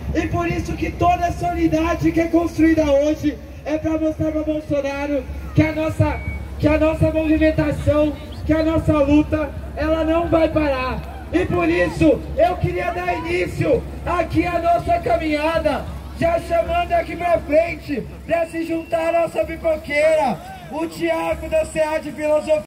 E por isso que toda essa unidade que é construída hoje é para mostrar para Bolsonaro que a nossa movimentação, que a nossa luta, ela não vai parar. E por isso eu queria dar início aqui à nossa caminhada, já chamando aqui pra frente, para se juntar à nossa pipoqueira, o Thiago da CA de Filosofia.